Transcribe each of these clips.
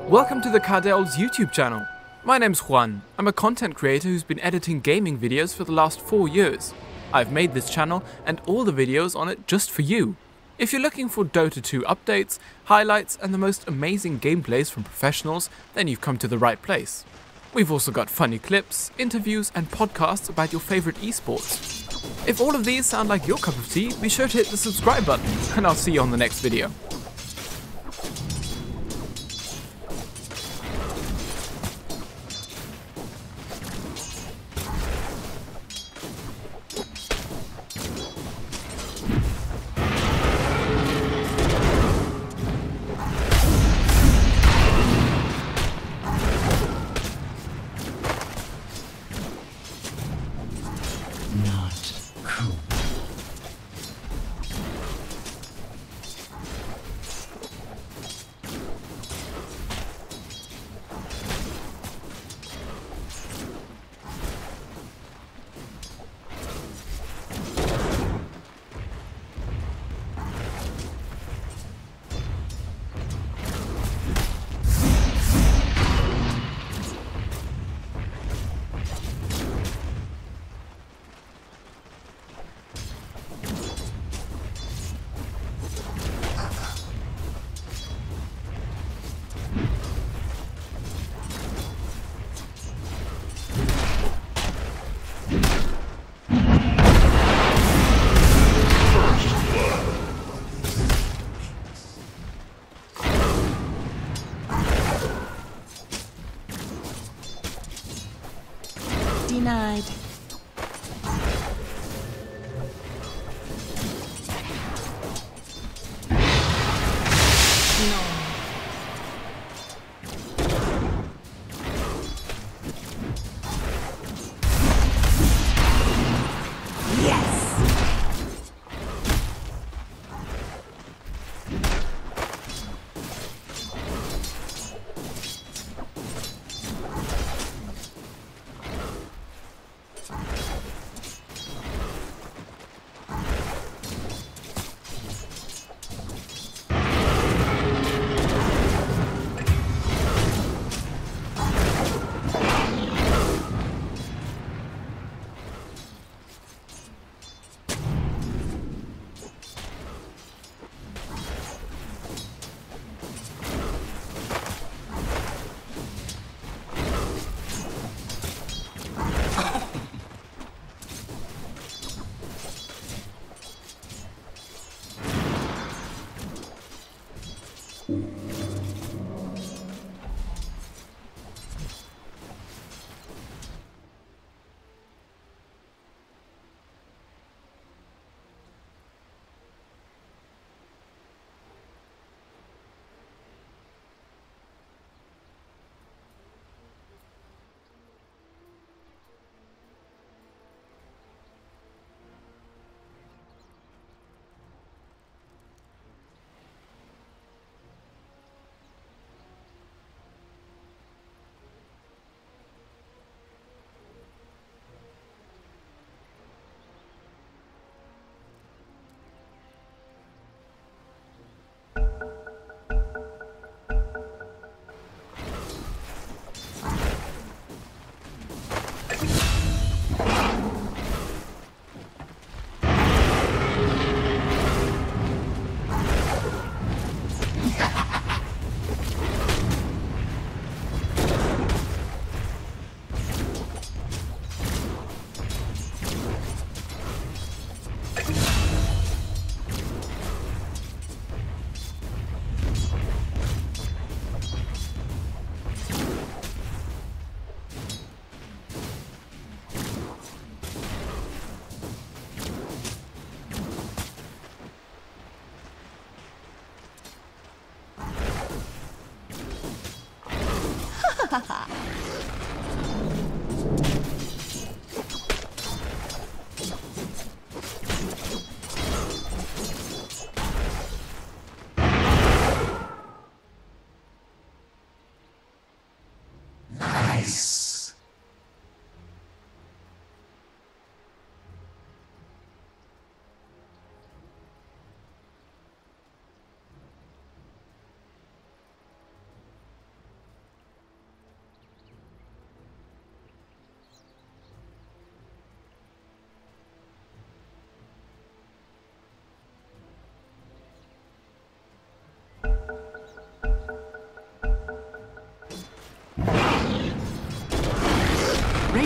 Welcome to the Cardel's YouTube channel. My name's Juan. I'm a content creator who's been editing gaming videos for the last 4 years. I've made this channel and all the videos on it just for you. If you're looking for Dota 2 updates, highlights and the most amazing gameplays from professionals, then you've come to the right place. We've also got funny clips, interviews and podcasts about your favorite esports. If all of these sound like your cup of tea, be sure to hit the subscribe button and I'll see you on the next video. Denied. No. Yes. Nice.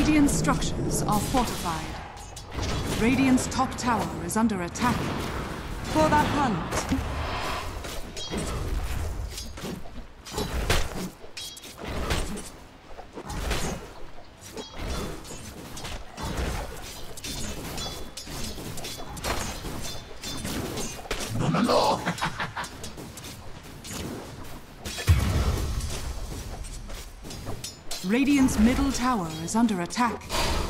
Radiant's structures are fortified. Radiant's top tower is under attack. For the hunt. No. Radiant's middle tower is under attack.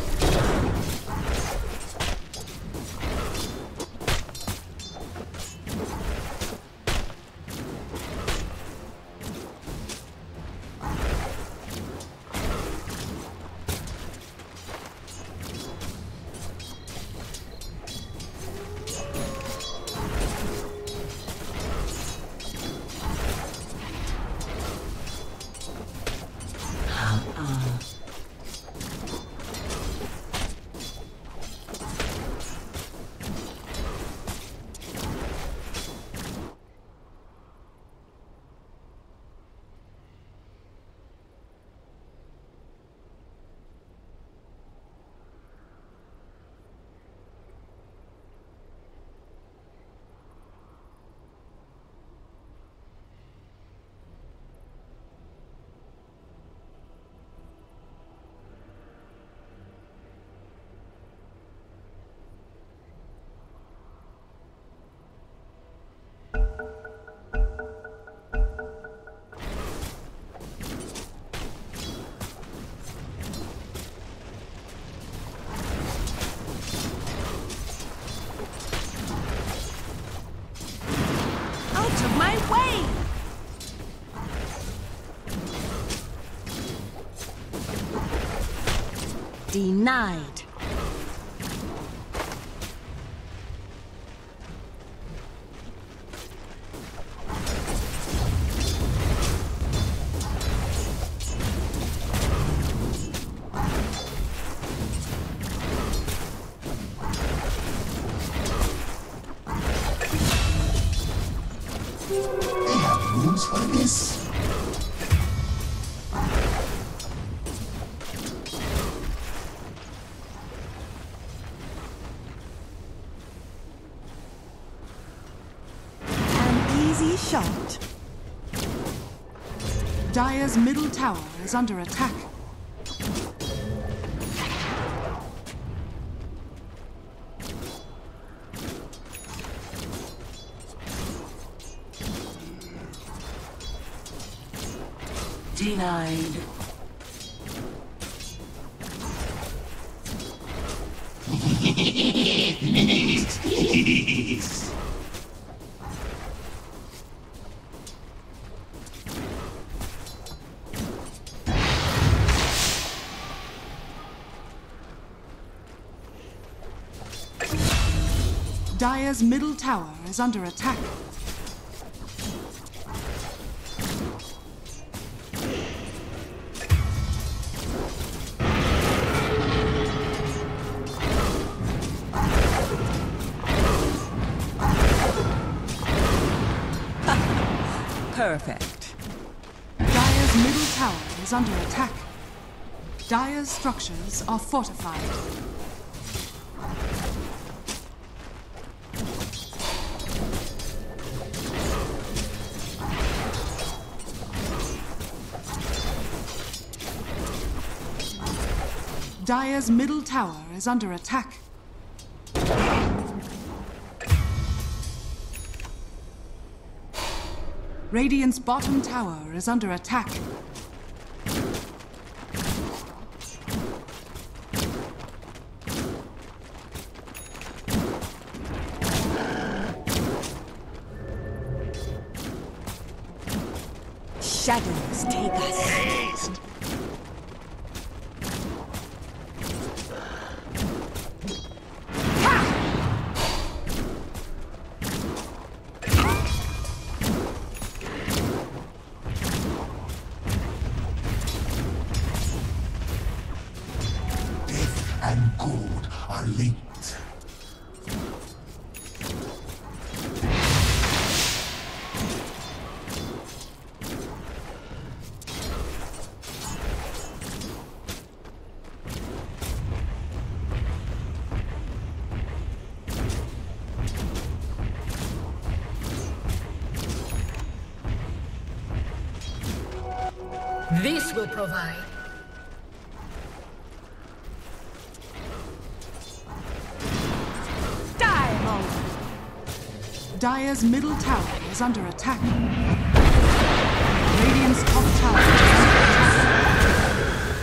Out of my way! Denied. They have rules for this. An easy shot. Dire's middle tower is under attack. Denied. Dire's middle tower is under attack. Perfect. Dire's middle tower is under attack. Dire's structures are fortified. Dire's middle tower is under attack. Radiant's bottom tower is under attack. Shadows take us. Death and gold are linked. This will provide. Die, Monk! Dire's middle tower is under attack. Radiant's top tower is under attack.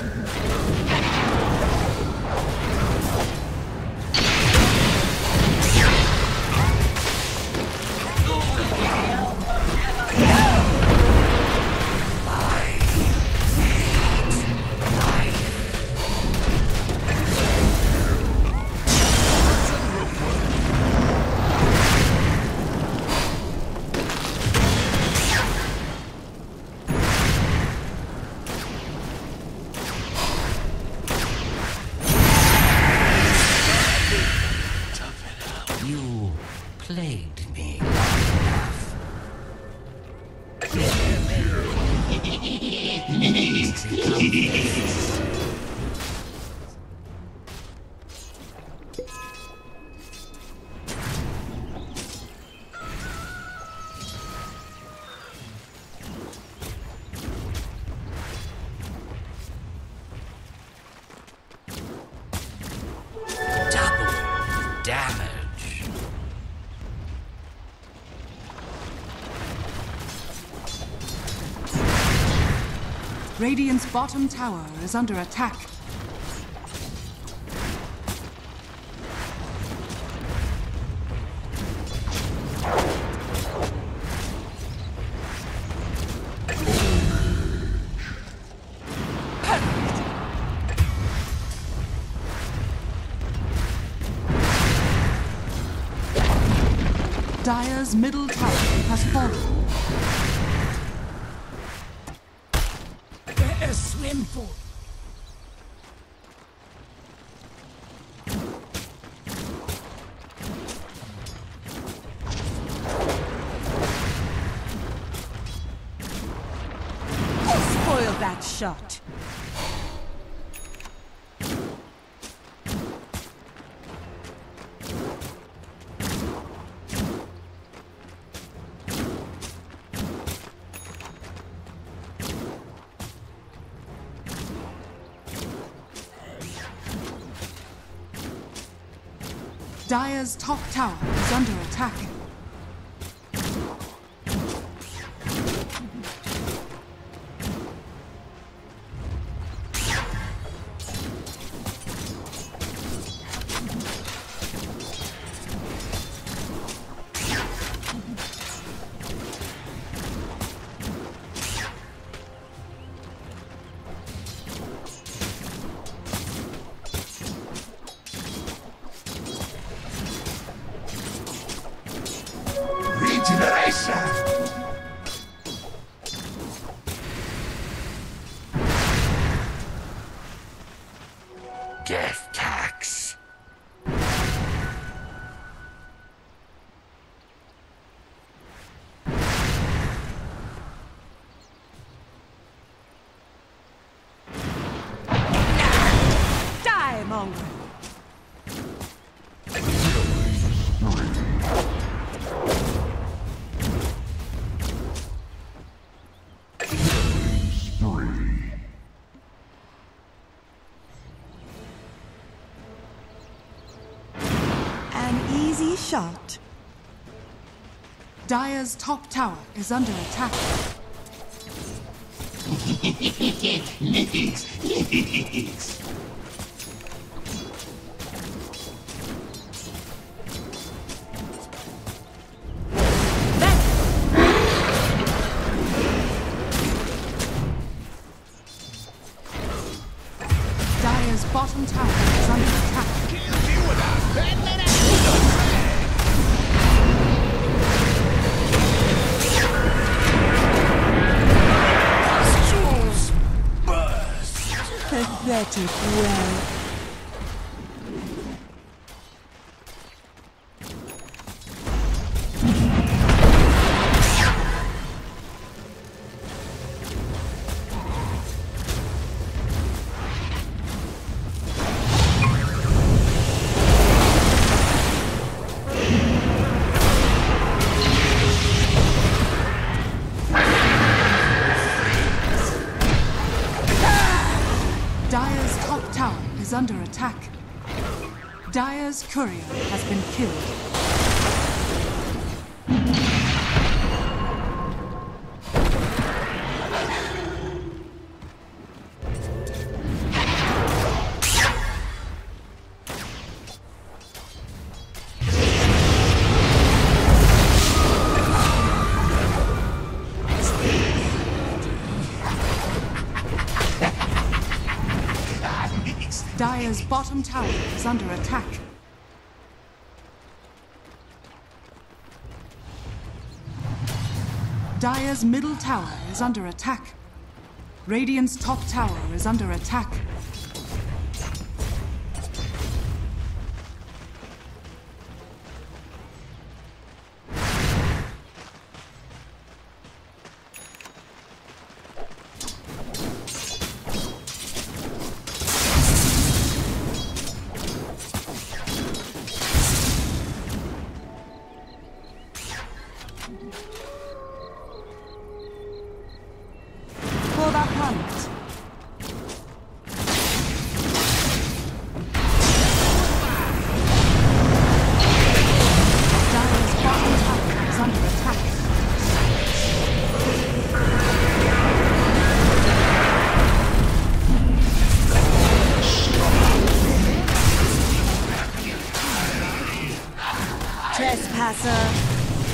You plagued me long enough. Double damage. Radiant's bottom tower is under attack. Dire's middle tower has fallen. Better swim for. Spoil that shot. Dire's top tower is under attack. Regeneration! Death tax. Die, Monk! An easy shot. Dire's top tower is under attack. Leaks. Dire's bottom tower is under attack. Pathetic well. is under attack. Dire's courier has been killed. Dire's bottom tower is under attack. Dire's middle tower is under attack. Radiant's top tower is under attack. For the hunt. Dire's bottom tower is under attack. Trespasser.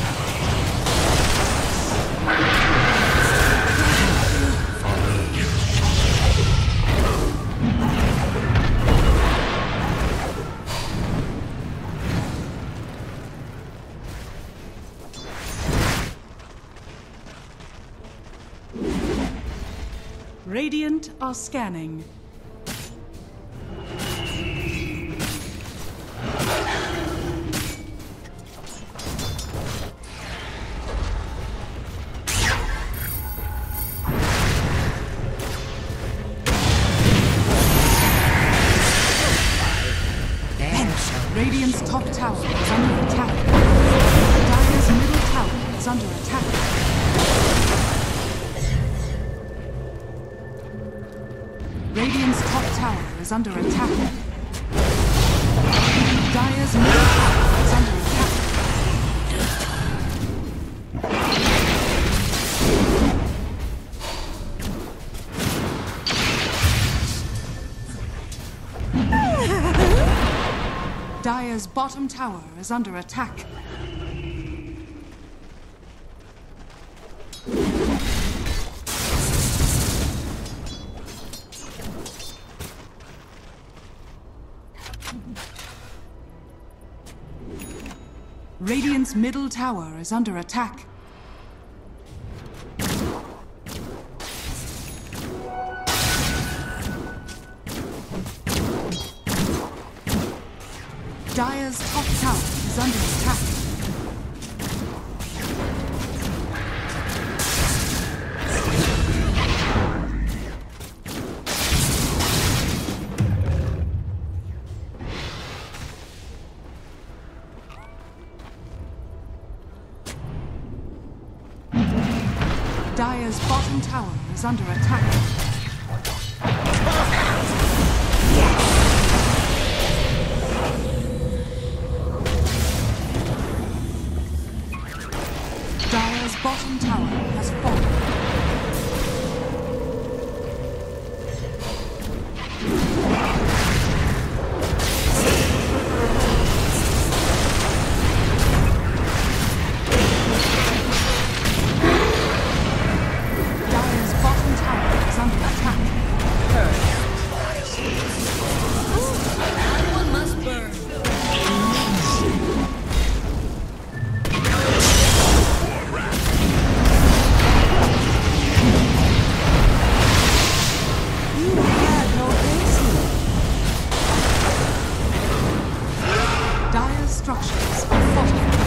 Radiant are scanning. Radiant's top tower is under attack. Dire's middle tower is under attack. Radiant's top tower is under attack. Dire's middle tower is under attack. Dire's bottom tower is under attack. Radiant's middle tower is under attack. Dire's top tower is under attack. Dire's bottom tower is under attack. Dire's bottom tower has fallen. Dire's bottom tower is under attack. One must burn. You had no place here. Dire's structures are fortified.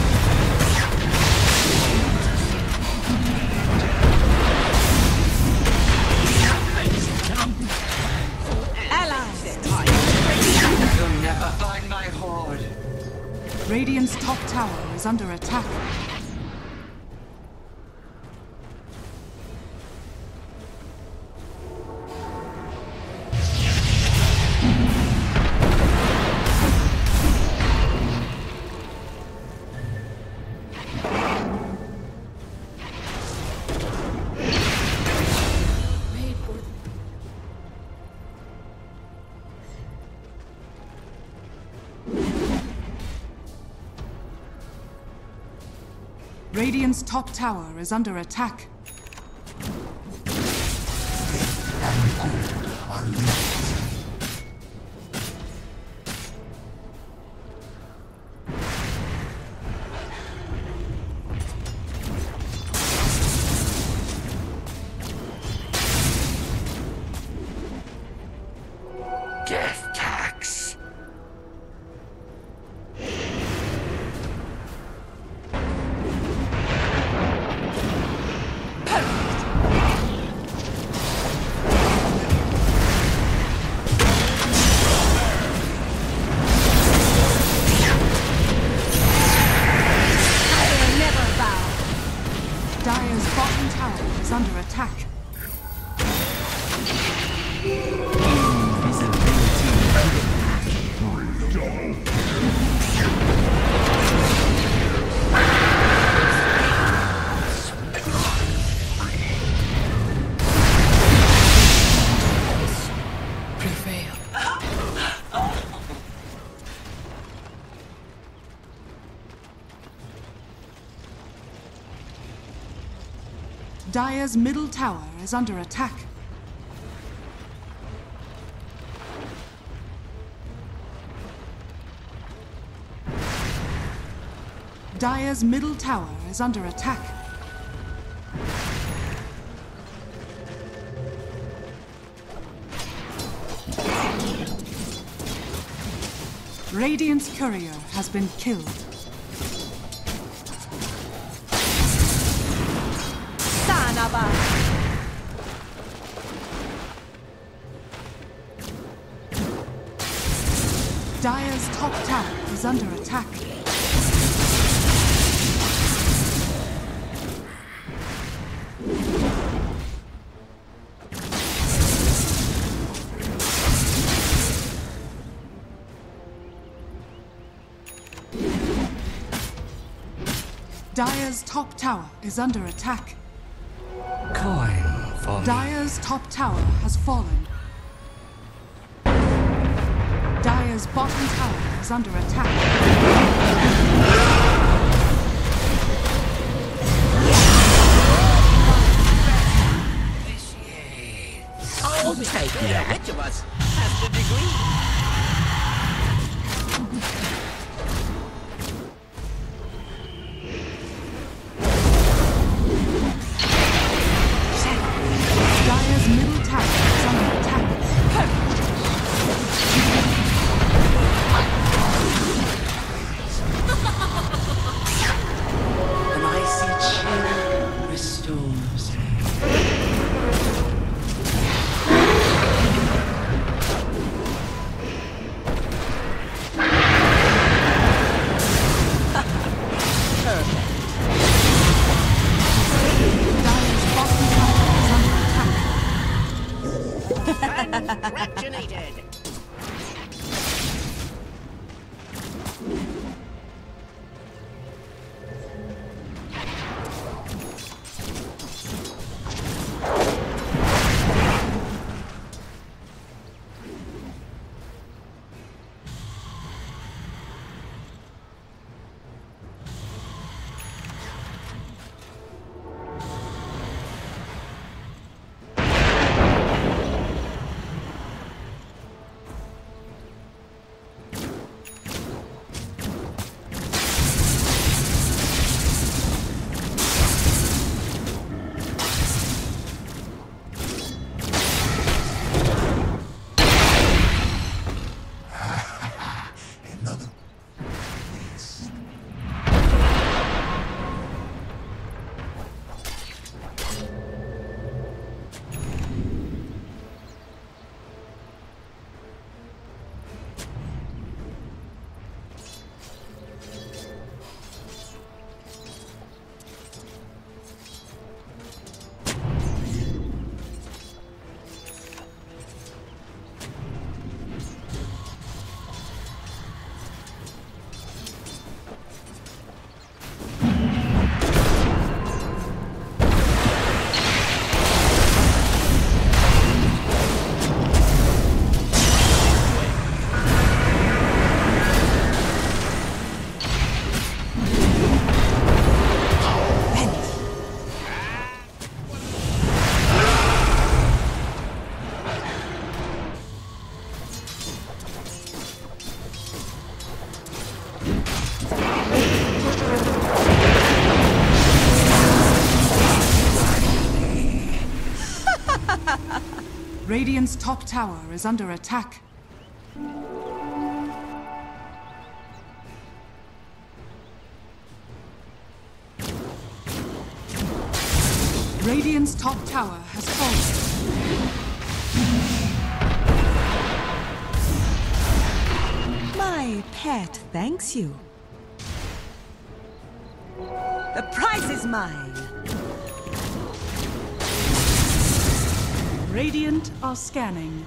Allies. You'll never find my horde. Radiant's top tower is under attack. Radiant's top tower is under attack. Death tax. I will never bow. Dire's bottom tower is under attack. Prevail. Dire's middle tower is under attack. Dire's middle tower is under attack. Radiant's courier has been killed. Sanaba. Dire's top tower is under attack. Dire's top tower is under attack. Coin for me. Dire's top tower has fallen. Dire's bottom tower is under attack. I'll take it. Which of us has the degree? Dire's middle tower is under attack. An icy chill restores me. Dire's bottom tower is under attack. Congratulated. Radiant's top tower is under attack. Radiant's top tower has fallen. My pet thanks you. The prize is mine. Radiant are scanning.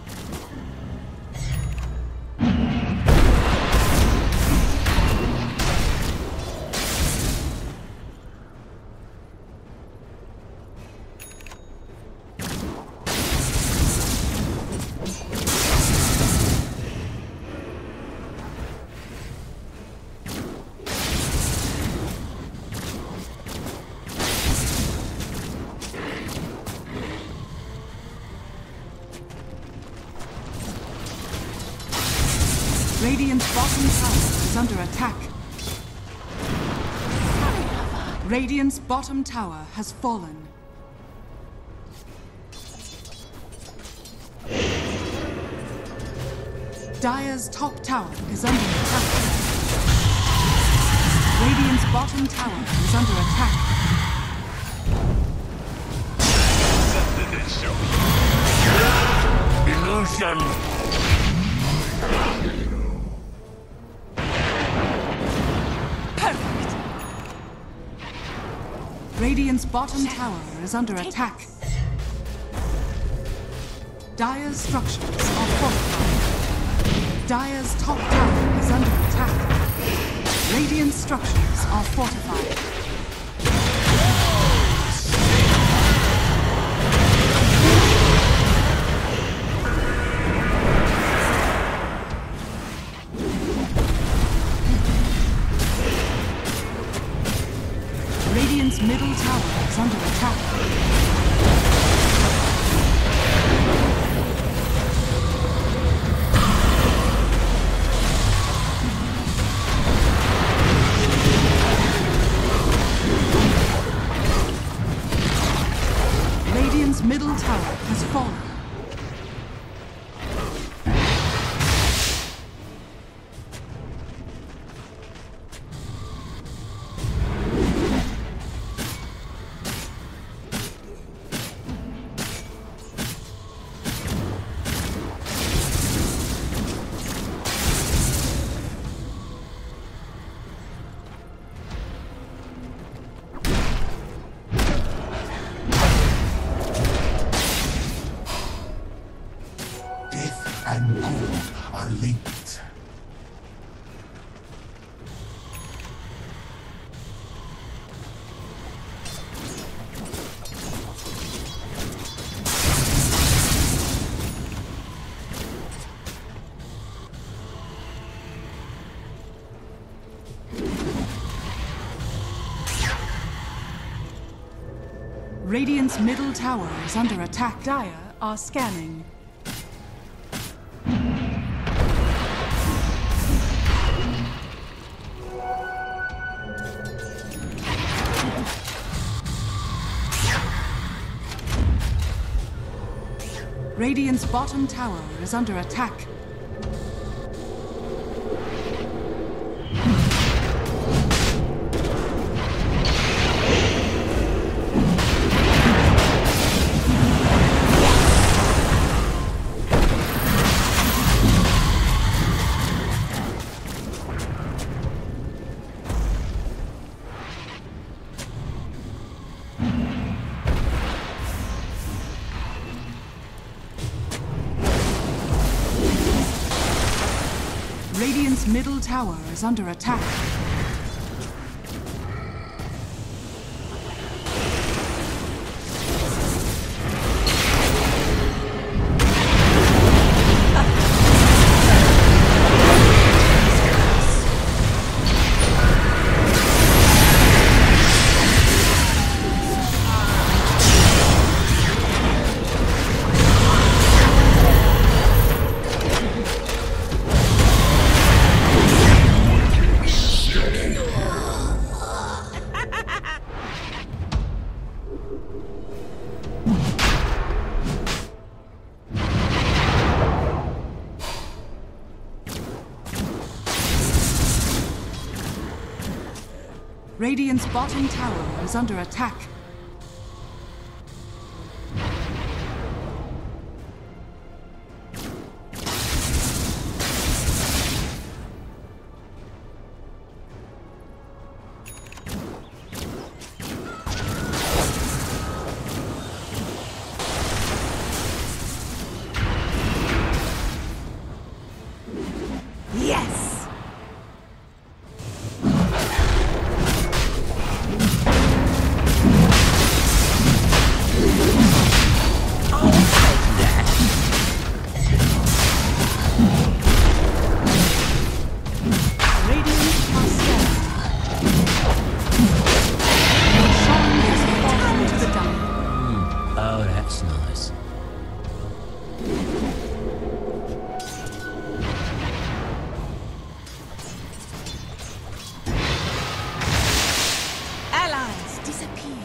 Radiant's bottom tower is under attack. Radiant's bottom tower has fallen. Dire's top tower is under attack. Radiant's bottom tower is under attack. Illusion! Radiant's bottom tower is under attack. Dire's structures are fortified. Dire's top tower is under attack. Radiant structures are fortified. Radiant's middle tower is under attack. Radiant's middle tower has fallen. And good are linked. Radiant's middle tower is under attack. Dire are scanning. Radiant's bottom tower is under attack. Radiant's middle tower is under attack. Radiant's bottom tower is under attack. Yes! Oh, that's nice. Allies disappear.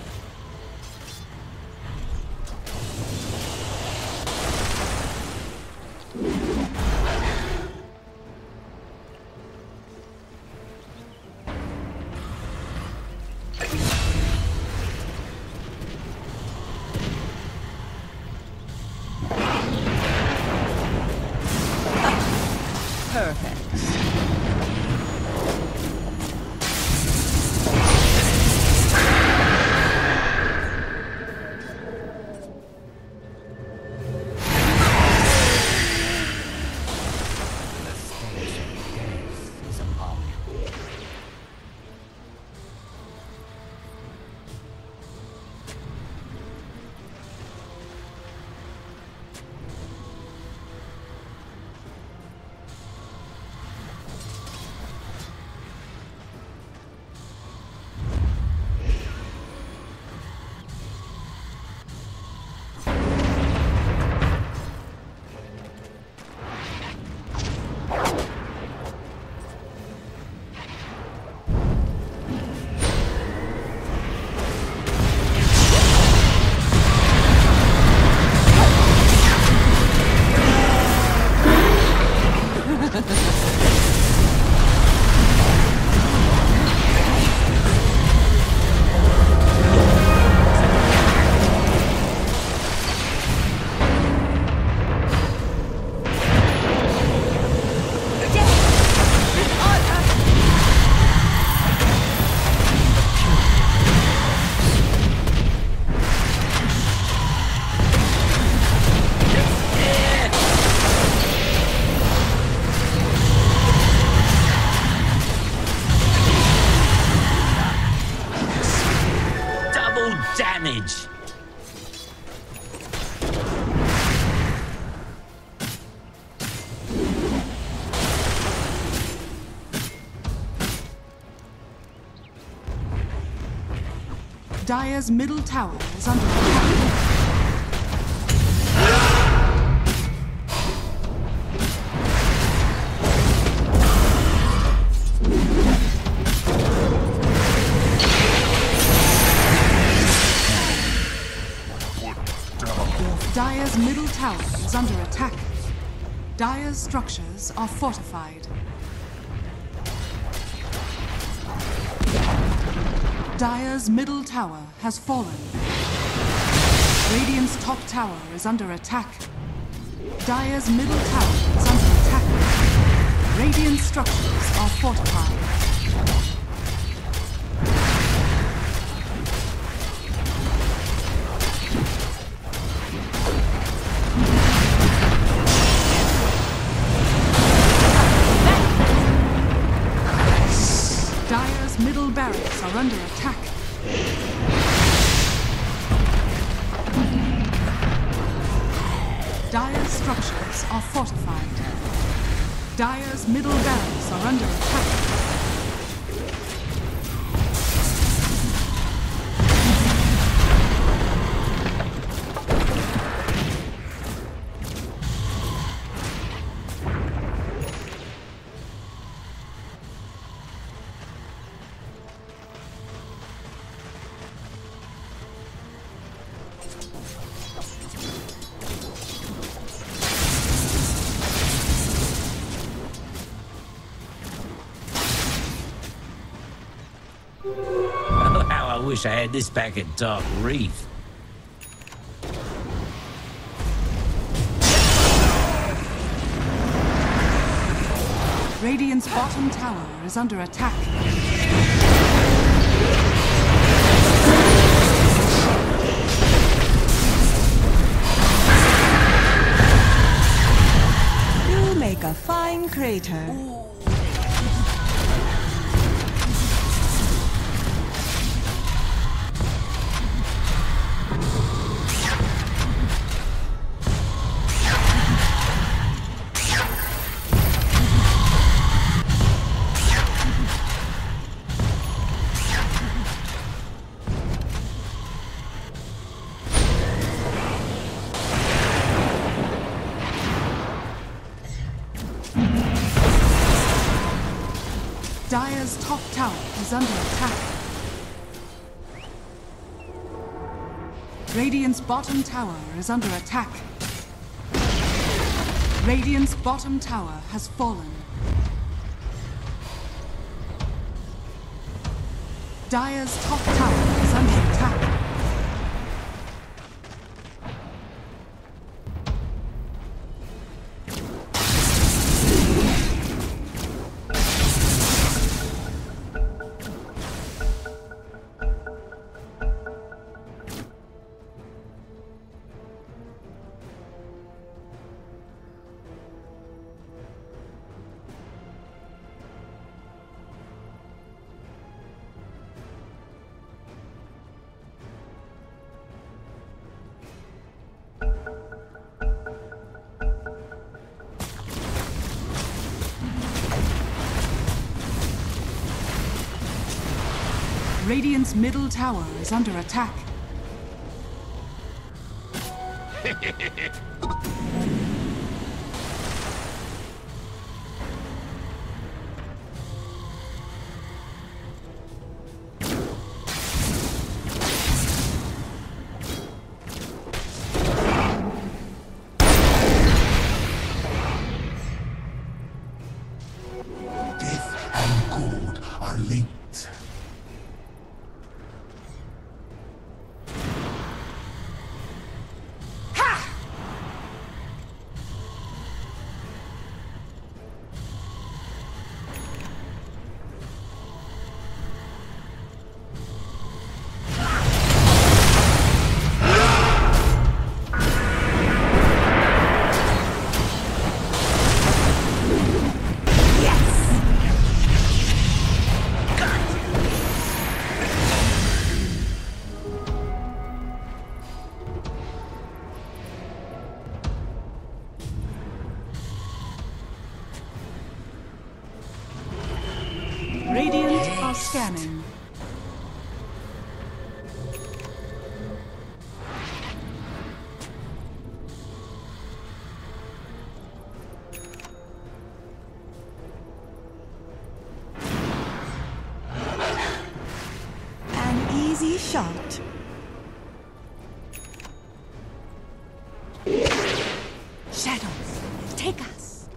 Perfect. Damage! Dire's middle tower is under attack. Dire's middle tower is under attack. Dire's structures are fortified. Dire's middle tower has fallen. Radiant's top tower is under attack. Dire's middle tower is under attack. Radiant structures are fortified. Dire's middle barracks are under attack. Dire's structures are fortified. Dire's middle barracks are under attack. wish I had this back at Dark Reef. Radiant's bottom tower is under attack. You make a fine crater. Dire's top tower is under attack. Radiant's bottom tower is under attack. Radiant's bottom tower has fallen. Dire's top tower is under attack. Radiant's middle tower is under attack. Death and gold are linked. Radiant are scanning. An easy shot. Shadows, take us.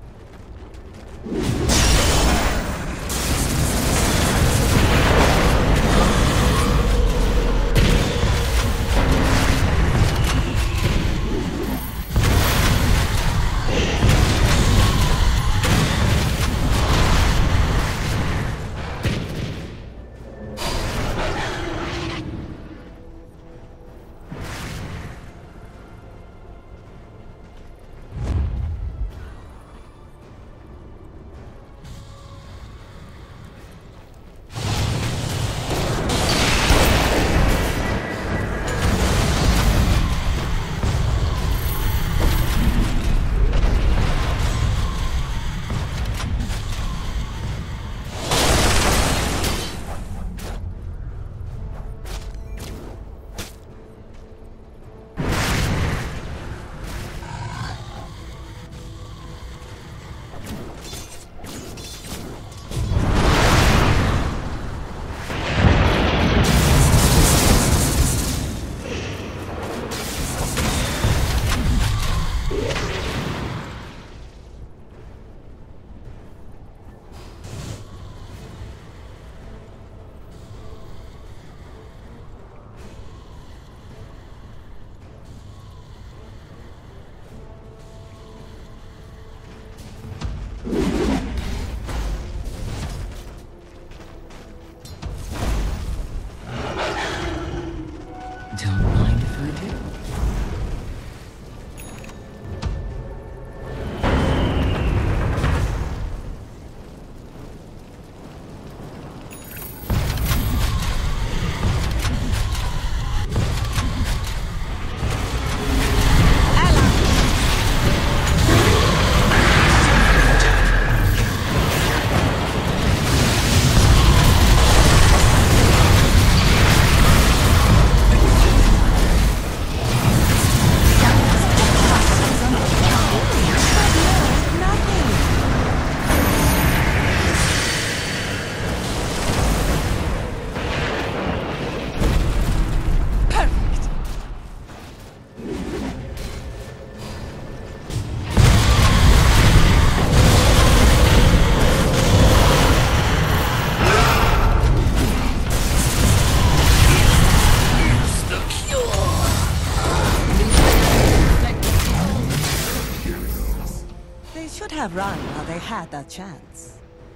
have run while they had that chance.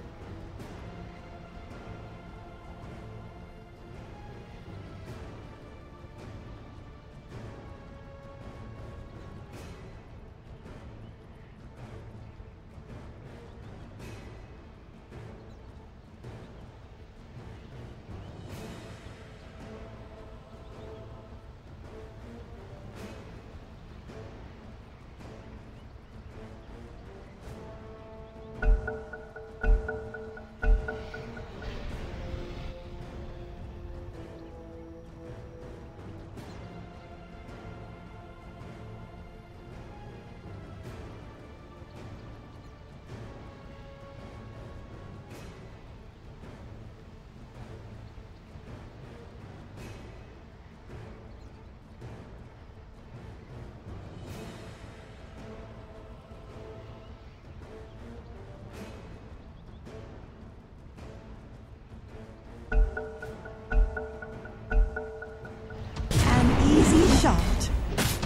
Shot.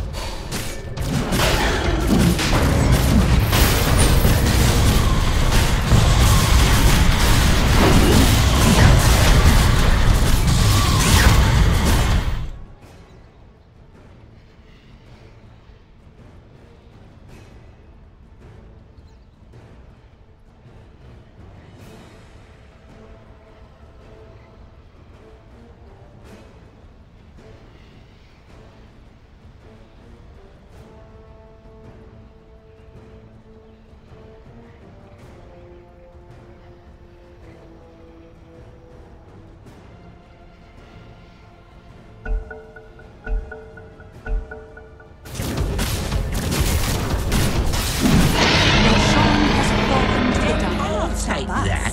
Take that.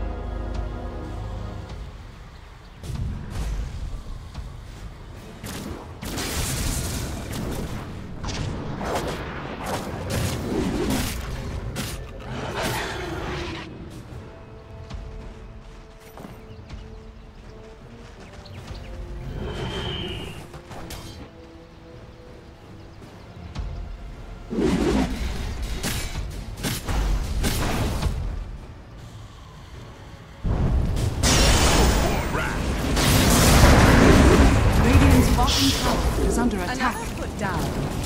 Is under attack. Put down.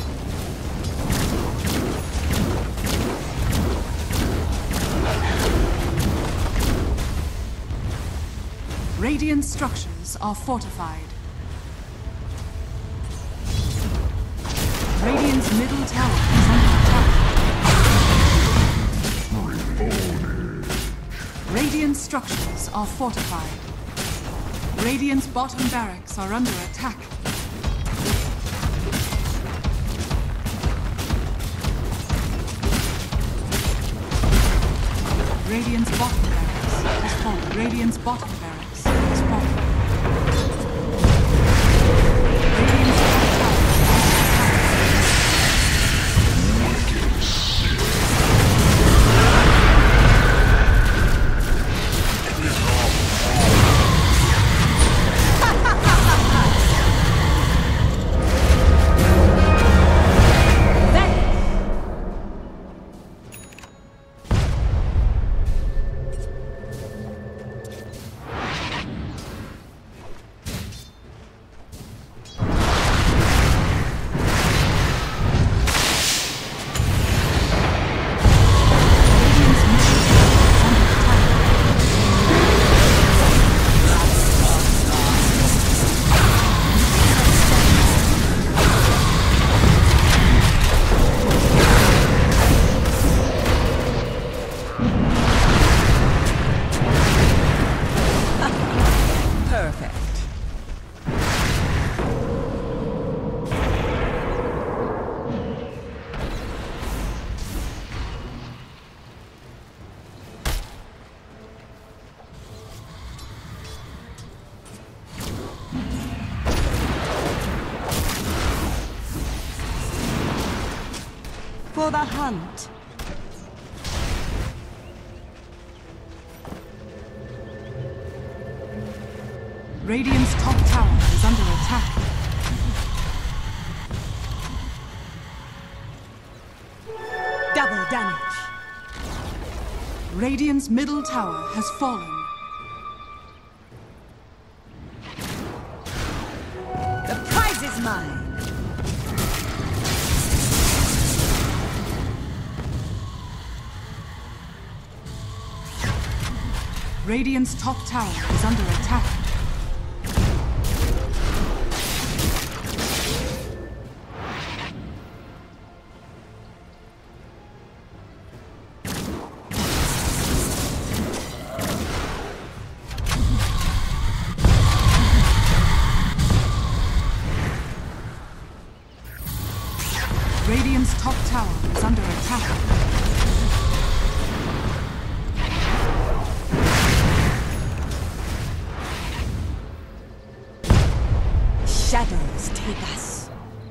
Radiant structures are fortified. Radiant's middle tower is under attack. Radiant structures are fortified. Radiant's bottom barracks are under attack. Radiant's bottom barracks has fallen. Radiant's bottom barracks has fallen. Radiant's top tower for the hunt. Radiant's top tower is under attack. Double damage. Radiant's middle tower has fallen. The prize is mine. Radiant's top tower is under attack. Radiant's top tower is under attack. Shadows take us.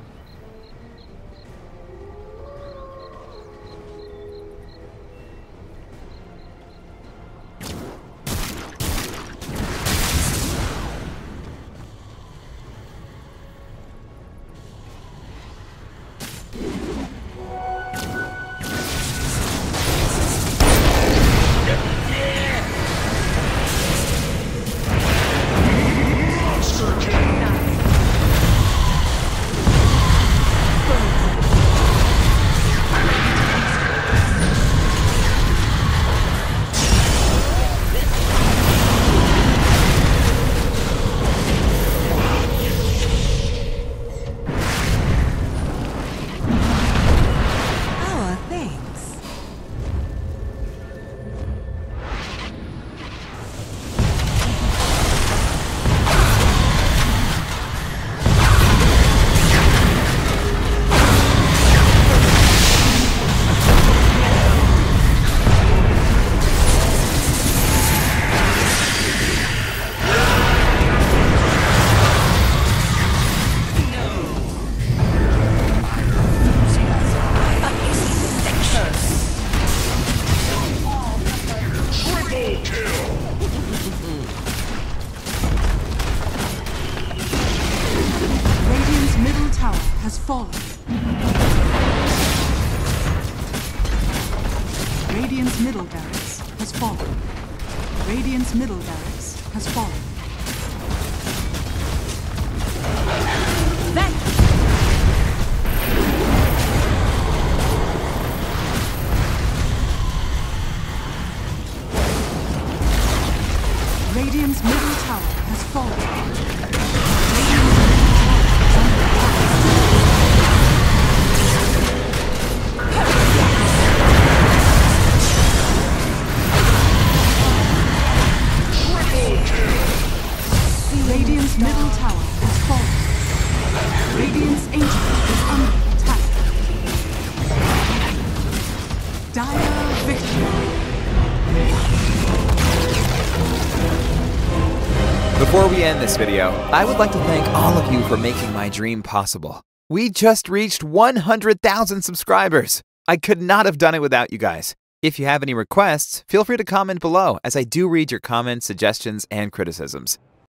Has fallen. Radiant's middle barracks has fallen. Radiant's middle barracks has fallen. Radiant's middle tower has fallen. Radiant's middle tower has fallen. Radiant's ancient is under attack. Dire victory. Before we end this video, I would like to thank all of you for making my dream possible. We just reached 100,000 subscribers. I could not have done it without you guys. If you have any requests, feel free to comment below, as I do read your comments, suggestions, and criticisms.